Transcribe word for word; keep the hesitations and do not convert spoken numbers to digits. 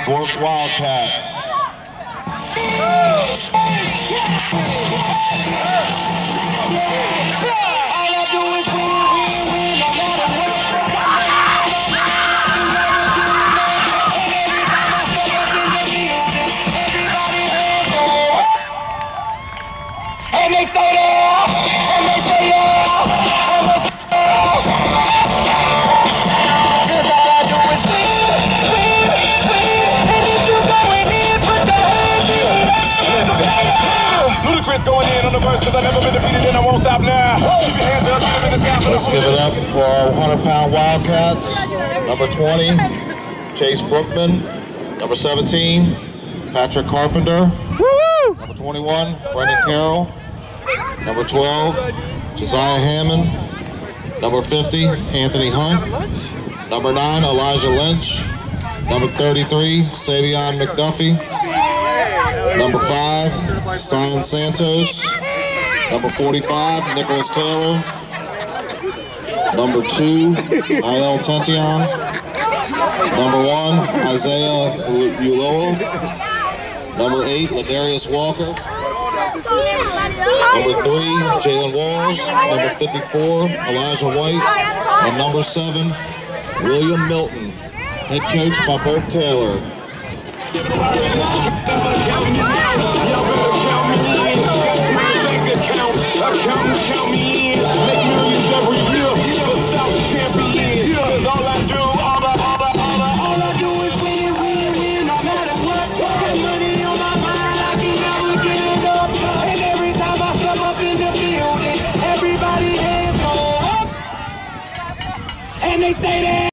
Bourke Wildcats. And they stay there, and they stay there, and they stay there. Cause all I do is win, win, win. And if you going in, put your hands in. Ludacris going in on the verse cause I never been defeated and I won't stop now. Keep your hands up, get them in the sky for the Let's give it up for our one hundred pound Wildcats. Number twenty, Chase Brookman. Number seventeen, Patrick Carpenter. Woo! Number twenty-one, Brendan Carroll. Number twelve, Josiah Hammond. Number fifty, Anthony Hunt. Number nine, Elijah Lynch. Number thirty-three, Savion McDuffie. Number five, Sion Santos. Number forty-five, Nicholas Taylor. Number two, Ayel Tention. Number one, Isaiah Uloa. Number eight, Ladarius Walker. Number three, Jalen Walls. Number fifty-four, Elijah White. And number seven, William Milton. Head coach by Bourke Taylor. And they stay there.